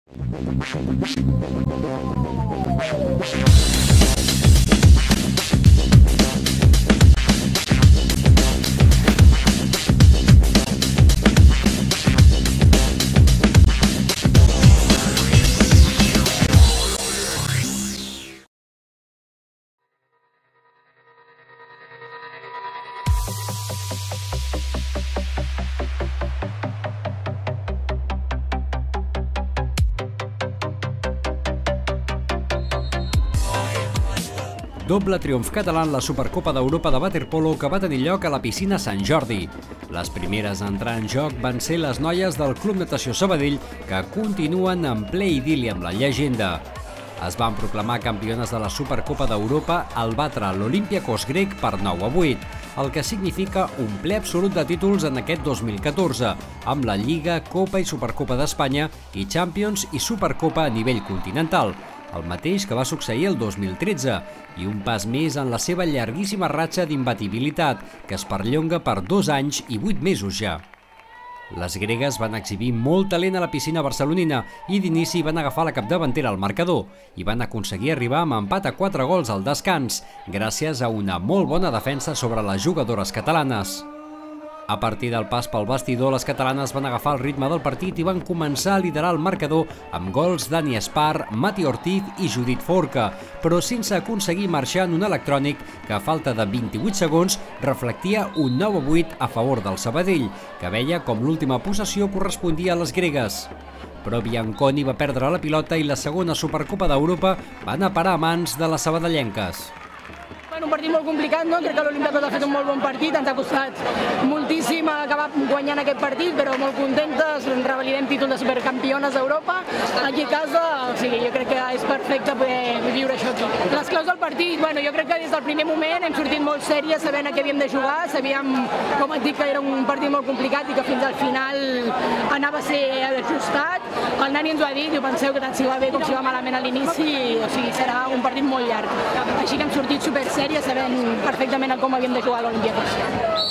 Doble triomf català en la Supercopa d'Europa de waterpolo que va tenir lloc a la piscina Sant Jordi. Les primeres a entrar en joc van ser les noies del Club Natació Sabadell, que continuen en ple idili amb la llegenda. Es van proclamar campiones de la Supercopa d'Europa al batre l'Olympiakos grec per 9-8, el que significa un ple absolut de títols en aquest 2014, amb la Lliga, Copa i Supercopa d'Espanya i Champions i Supercopa a nivell continental, el mateix que va succeir el 2013, i un pas més en la seva llarguíssima ratxa d'imbatibilitat, que es perllonga per 2 anys i 8 mesos ja. Les gregues van exhibir molt talent a la piscina barcelonina i d'inici van agafar la capdavantera al marcador i van aconseguir arribar amb empat a 4 gols al descans, gràcies a una molt bona defensa sobre les jugadores catalanes. A partir del pas pel bastidor, les catalanes van agafar el ritme del partit i van començar a liderar el marcador amb gols d'Ani Espar, Mati Ortiz i Judit Forca, però sense aconseguir marxar en un electrònic que a falta de 28 segons reflectia un 9-8 a favor del Sabadell, que veia com l'última possessió correspondia a les gregues. Però Bianconi va perdre la pilota i la segona Supercopa d'Europa va anar a parar a mans de les sabadellenques. Un partit molt complicat, no? Crec que l'Olympiakos ha fet un molt bon partit, ens ha costat moltíssim acabar guanyant aquest partit, però molt contentes, revalidem títol de supercampiones d'Europa. Aquí a casa, o sigui, jo crec que és perfecte poder viure això aquí. Les claus del partit, bueno, jo crec que des del primer moment hem sortit molt sèries sabent a què havíem de jugar, sabíem, com et dic, que era un partit molt complicat i que fins al final anava a ser ajustat. El Nani ens ho ha dit, i ho penseu que tant si va bé com si va malament a l'inici, o sigui, serà un partit molt llarg. Així que hem sortit super sèries sabent perfectament com havíem de jugar a l'Olympiakos.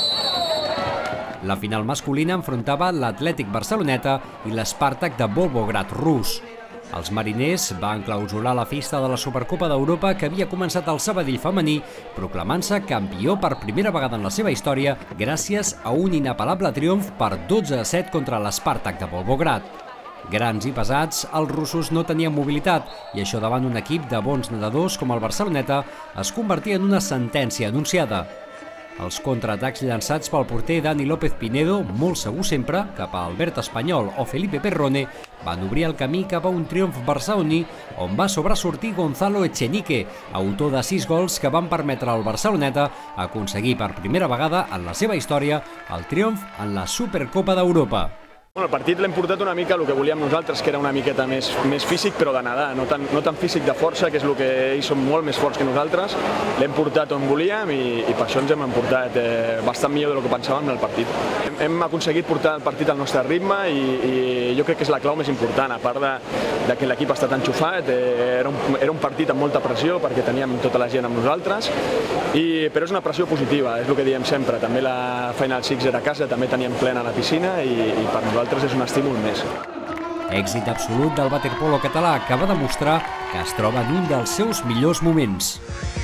La final masculina enfrontava l'Atlètic Barceloneta i l'Spartak de Volgograd rus. Els mariners van clausurar la festa de la Supercopa d'Europa que havia començat el Sabadell femení, proclamant-se campió per primera vegada en la seva història gràcies a un inapel·lable triomf per 12-7 contra l'Spartak de Volgograd. Grans i pesats, els russos no tenien mobilitat i això davant un equip de bons nedadors com el Barceloneta es convertia en una sentència anunciada. Els contraatacs llançats pel porter Dani López Pinedo, molt segur sempre, cap a Albert Espanyol o Felipe Perrone, van obrir el camí cap a un triomf barceloní on va sobresortir Gonzalo Echenique, autor de 6 gols que van permetre al Barceloneta aconseguir per primera vegada en la seva història el triomf en la Supercopa d'Europa. El partit l'hem portat una mica el que volíem nosaltres, que era una miqueta més físic, però de nedar, no tan físic de força, que és el que ells són molt més forts que nosaltres. L'hem portat on volíem i per això ens hem emportat bastant millor del que pensàvem en el partit. Hem aconseguit portar el partit al nostre ritme i jo crec que és la clau més important, a part de que l'equip està tan xufat, era un partit amb molta pressió perquè teníem tota la gent amb nosaltres, però és una pressió positiva, és el que diem sempre. També la Final Six era a casa, també teníem plena la piscina i per nosaltres és un estímul més. Èxit absolut del waterpolo català que va demostrar que es troba en un dels seus millors moments.